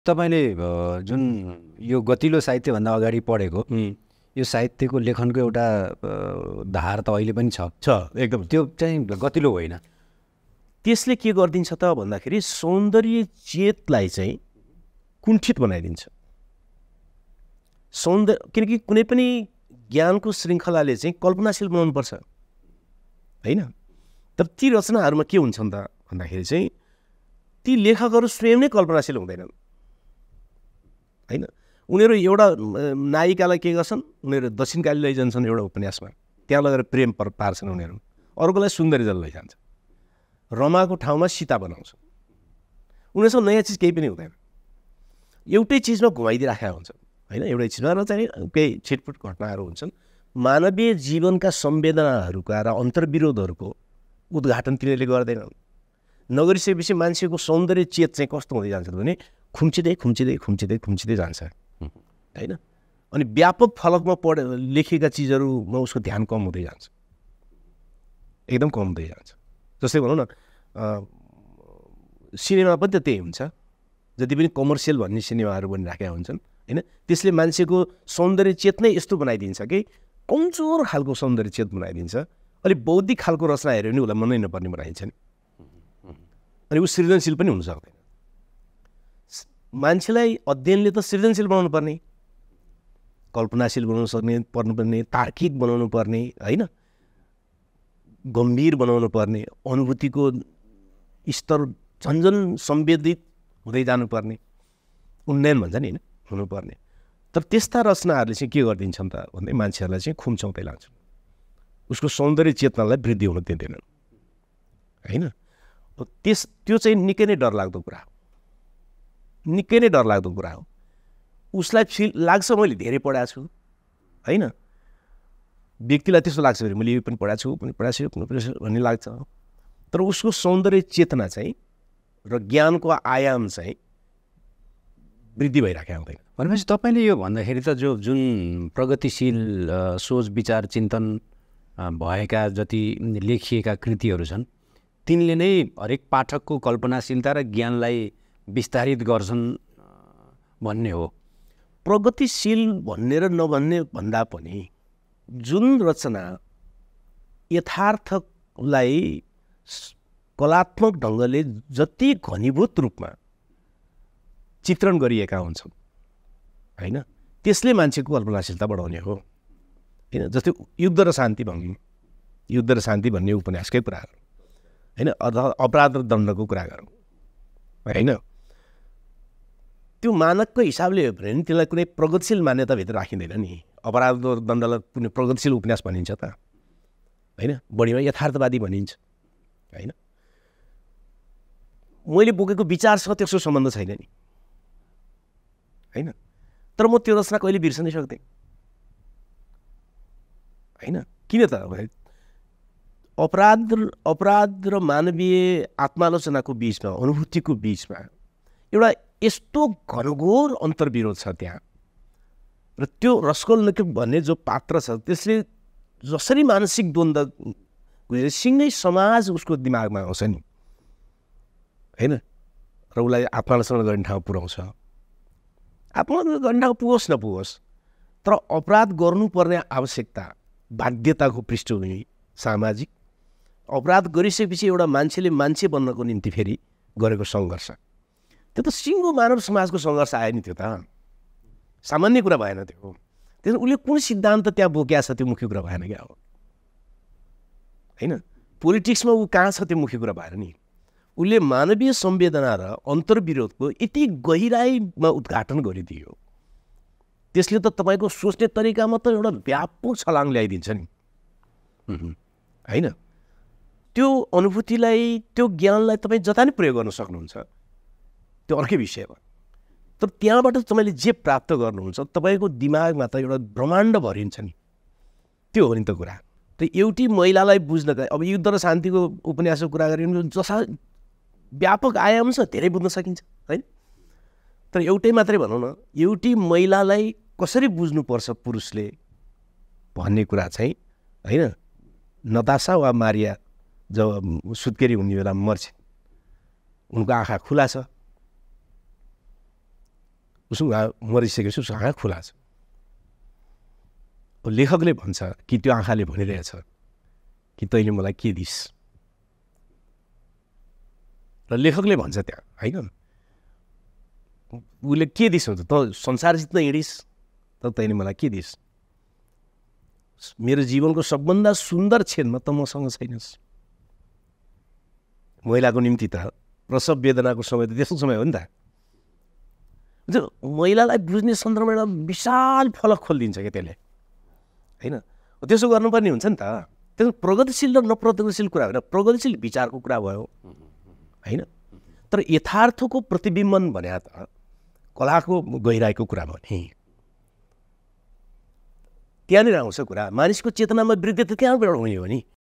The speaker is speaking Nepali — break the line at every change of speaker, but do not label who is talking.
तपाईँले जुन यो गतिलो साहित्यभन्दा अगाडि पढेको यो साहित्यको लेखनको एउटा धार त अहिले पनि छ
एकदम।
त्यो चाहिँ गतिलो होइन।
त्यसले के गरिदिन्छ त भन्दाखेरि सौन्दर्य चेतलाई चाहिँ कुण्ठित बनाइदिन्छ। किनकि कुनै पनि ज्ञानको श्रृङ्खलाले चाहिँ कल्पनाशील बनाउनुपर्छ होइन। तर ती रचनाहरूमा के हुन्छ त भन्दाखेरि चाहिँ ती लेखकहरू स्वयं नै कल्पनाशील हुँदैनन् होइन। उनीहरू एउटा नायिकालाई के गर्छन्, उनीहरू दक्षिणकाली लैजान्छन् एउटा उपन्यासमा, त्यहाँ लगेर प्रेम पार्छन् उनीहरू, अर्कोलाई सुन्दरीजल लैजान्छ, रमाको ठाउँमा सीता बनाउँछ। उनीहरूसँग नयाँ चिज केही पनि हुँदैन, एउटै चिजमा घुमाइदिइराखेका हुन्छन् होइन। एउटै चिजमा र चाहिँ केही छिटपुट घटनाहरू हुन्छन्। मानवीय जीवनका संवेदनाहरूका र अन्तर्विरोधहरूको उद्घाटन तिनीहरूले गर्दैनन्। नगरिसकेपछि मान्छेको सौन्दर्य चेत चाहिँ कस्तो हुँदै जान्छ भने खुम्चिँदै खुम्चिँदै खुम्चिँदै खुम्चिँदै जान्छ होइन। अनि व्यापक फलकमा लेखेका चिजहरूमा उसको ध्यान कम हुँदै जान्छ, एकदम कम हुँदै जान्छ। जस्तै भनौँ न सिनेमा पनि त त्यही हुन्छ। जति पनि कमर्सियल भन्ने सिनेमाहरू बनिराखेका हुन्छन् होइन, त्यसले मान्छेको सौन्दर्य चेत नै यस्तो बनाइदिन्छ कि कमजोर खालको सौन्दर्य चेत बनाइदिन्छ। अलिक बौद्धिक खालको रचना हेऱ्यो भने उसलाई मनै नपर्ने बनाइन्छ नि। अनि ऊ सृजनशील पनि हुन सक्दैन। मान्छेलाई अध्ययनले त सृजनशील बनाउनु पर्ने, कल्पनाशील बनाउनु सक्ने पर्नुपर्ने, तार्किक बनाउनु पर्ने होइन, गम्भीर बनाउनु पर्ने, अनुभूतिको स्तर झन्झन संवेदित हुँदै जानुपर्ने, उन्नयन भन्छ नि होइन, हुनुपर्ने। तर त्यस्ता रचनाहरूले चाहिँ के गरिदिन्छन् त भन्दै मान्छेहरूलाई चाहिँ खुम्चाउँदै लान्छन्, उसको सौन्दर्य चेतनालाई वृद्धि हुन दिँदैनन् होइन। त्यो चाहिँ निकै नै डरलाग्दो कुरा हो, निकै नै डरलाग्दो कुरा हो। उसलाई लाग्छ मैले धेरै पढाएको छु होइन, व्यक्तिलाई त्यस्तो लाग्छ भने मैले यो पनि पढाएको छु भन्ने लाग्छ। तर उसको सौन्दर्य चेतना चाहिँ र ज्ञानको आयाम चाहिँ वृद्धि भइराखेको हुँदैन।
भनेपछि तपाईँले यो भन्दाखेरि त जुन प्रगतिशील सोच विचार चिन्तन भएका जति लेखिएका कृतिहरू छन् तिनले नै हरेक पाठकको कल्पनाशीलता र ज्ञानलाई विस्तारित गर्छन् भन्ने हो।
प्रगतिशील भन्ने र नभन्ने भन्दा पनि जुन रचना यथार्थलाई कलात्मक ढङ्गले जति घनीभूत रूपमा चित्रण गरिएका हुन्छन् होइन, त्यसले मान्छेको कल्पनाशीलता बढाउने हो होइन। जस्तै युद्ध र शान्ति भनौँ, युद्ध र शान्ति भन्ने उपन्यासकै कुरा गरौँ होइन, अथवा अपराध र दण्डको कुरा गरौँ होइन। त्यो मानकको हिसाबले हो भने त्यसलाई कुनै प्रगतिशील मान्यताभित्र राखिँदैन नि। अपराध र दण्डलाई कुनै प्रगतिशील उपन्यास भनिन्छ त होइन, बढीमा यथार्थवादी भनिन्छ होइन। मैले बोकेको विचारसँग त्यसको सम्बन्ध छैन नि होइन। तर म त्यो रचना कहिले बिर्सनै सक्दैन होइन। किन त अपराध र मानवीय आत्मालोचनाको बिचमा, अनुभूतिको बिचमा एउटा यस्तो घनघोर अन्तर्विरोध छ त्यहाँ। र त्यो रस्कोल्निकोभ भन्ने जो पात्र छ त्यसले जसरी मानसिक द्वन्द्व गुजेर सिँगै समाज उसको दिमागमा आउँछ नि होइन, र उसलाई आत्मालोचना गर्ने ठाउँ पुर्याउँछ। आत्मालोचना गर्ने ठाउँ पुगोस् नपुगोस्, तर अपराध गर्नुपर्ने आवश्यकता, बाध्यताको पृष्ठभूमि सामाजिक, अपराध गरिसकेपछि एउटा मान्छेले मान्छे बन्नको निम्ति फेरि गरेको सङ्घर्ष, त्यो त सिङ्गो मानव समाजको सङ्घर्ष आयो नि। त्यो त सामान्य कुरा भएन त्यो। त्यसमा उसले कुन सिद्धान्त त्यहाँ बोकेको छ त्यो मुख्य कुरा भएन क्या हो होइन। पोलिटिक्समा ऊ कहाँ छ त्यो मुख्य कुरा भएन नि। उसले मानवीय संवेदना र अन्तर्विरोधको यति गहिराइमा उद्घाटन गरिदियो, त्यसले त तपाईँको सोच्ने तरिकामा त एउटा व्यापक छलाङ ल्याइदिन्छ नि होइन। त्यो अनुभूतिलाई, त्यो ज्ञानलाई तपाईँ जता नै प्रयोग गर्न सक्नुहुन्छ, त्यो अर्कै विषय हो। तर त्यहाँबाट तपाईँले जे प्राप्त गर्नुहुन्छ तपाईँको दिमागमा त एउटा ब्रह्माण्ड भरिन्छ नि, त्यो हो नि त कुरा। त एउटी महिलालाई बुझ्नका, अब युद्ध र शान्तिको उपन्यासको कुरा गऱ्यो भने जसा व्यापक आयाम छ धेरै बुझ्न सकिन्छ होइन। तर एउटै मात्रै भनौँ न, एउटी महिलालाई कसरी बुझ्नुपर्छ पुरुषले भन्ने कुरा चाहिँ होइन, नतासा वा मारिया जब सुत्केरी हुने बेला मर्छ, उनको आँखा खुला छ उसको मरिसकेपछि उसको आँखा खुला छ। लेखकले भन्छ कि त्यो आँखाले भनिरहेछ कि तैँले मलाई के दिस्, र लेखकले भन्छ त्यहाँ होइन उसले के दिस् हुन्छ त संसार जित्न हिँडिस् त तैँले मलाई के दिस्, मेरो जीवनको सबभन्दा सुन्दर क्षणमा त मसँग छैनस्। महिलाको निम्ति त प्रसव वेदनाको समय त त्यस्तो समय हो नि त। महिलालाई बुझ्ने सन्दर्भमा एउटा विशाल फलक खोलिदिन्छ क्या त्यसले होइन। त्यसो गर्नुपर्ने हुन्छ नि त। त्यसो प्रगतिशील र नप्रगतिशील कुरा होइन, प्रगतिशील विचारको कुरा भयो होइन। तर यथार्थको प्रतिबिम्बन भने त कलाको गहिराईको कुरा भयो नि, त्यहाँनिर आउँछ कुरा। मानिसको चेतनामा वृद्धि त त्यहाँबाट हुने हो नि।